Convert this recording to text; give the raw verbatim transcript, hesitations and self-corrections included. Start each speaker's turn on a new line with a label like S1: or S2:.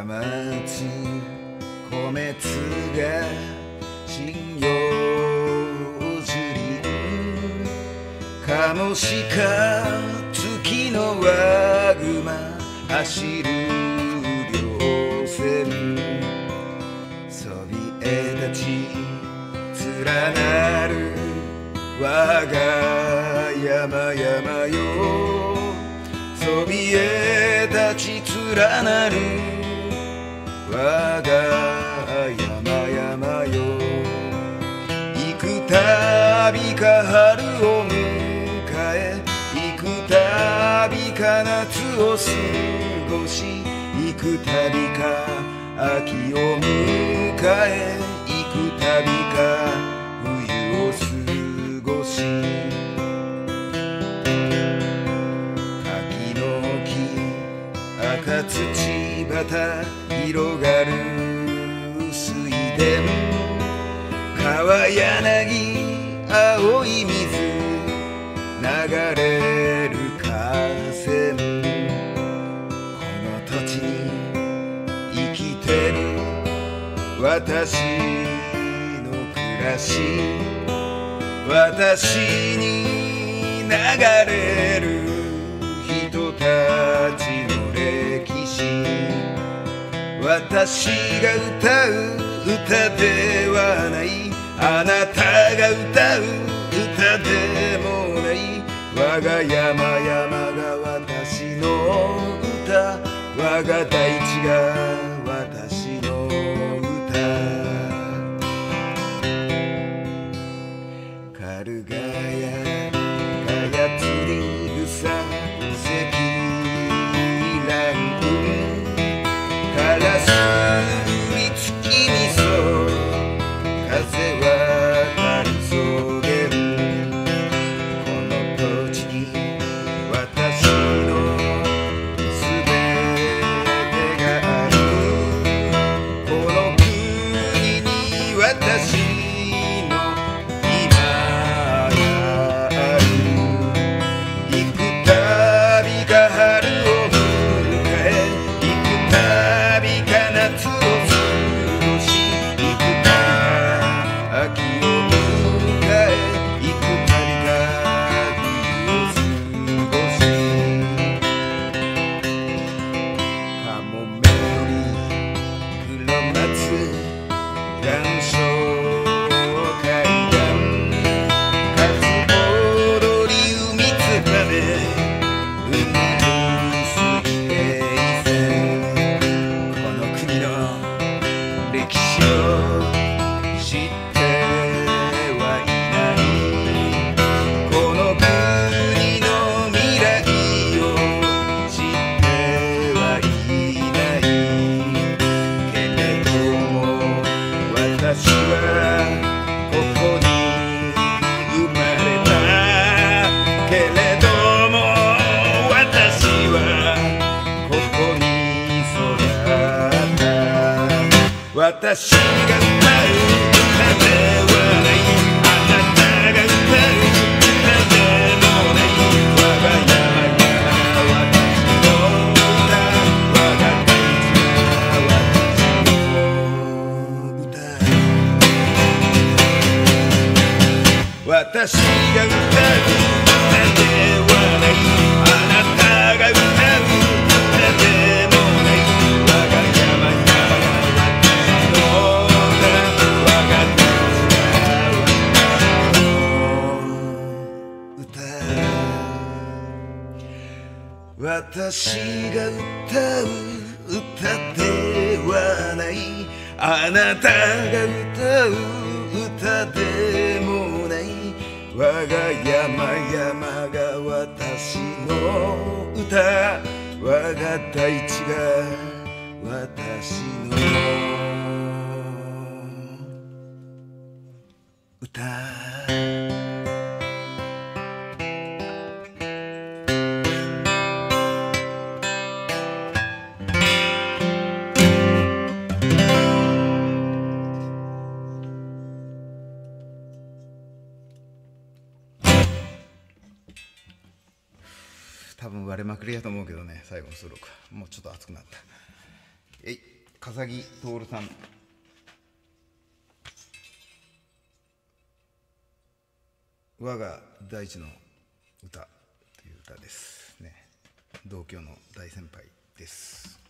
S1: 松米津が信用ずり鴨しか月のワグマ走る稜線そびえ立ち連なる我が山々よそびえ立ち連なる我が山々よ幾たびか春を迎え幾たびか夏を過ごし幾たびか秋を迎え幾たびか冬を過ごし柿の木赤土畑広がる水田川柳青い水流れる河川この土地に生きてる私の暮らし私に流れる人たちの歴史私が歌う歌ではないあなたが歌う歌でもない我が山々が私の歌我が大地が私の歌カルガヤガヤ釣り草積乱雲カラスに月みそ風はかりそげるこの土地に私のすべてがあるこの国に私の今がある幾たびか春を迎え幾たびか夏を過ごし幾たびか秋を迎え幾たびか冬を過ごしカモメより黒松岩礁海岸カツオドリ海つかめ海水平線この国の歴史を知ってはいないこの国の未来を知ってはいないけれども私はここに生まれたけれども私はここに育った私が歌う歌ではないあなたが歌う歌でもない我が山々私の歌我が大地が私の歌私が歌う歌ではないあなたが歌う歌でもない我が山々私の歌我が大地が私の歌私が歌う歌ではないあなたが歌う歌でもない我が山々が私の歌我が大地が私の歌多分割れまくりやと思うけどね、最後のストロークはもうちょっと熱くなった。えい。 笠木徹さん。我が大地の歌という歌ですね。同郷の大先輩です。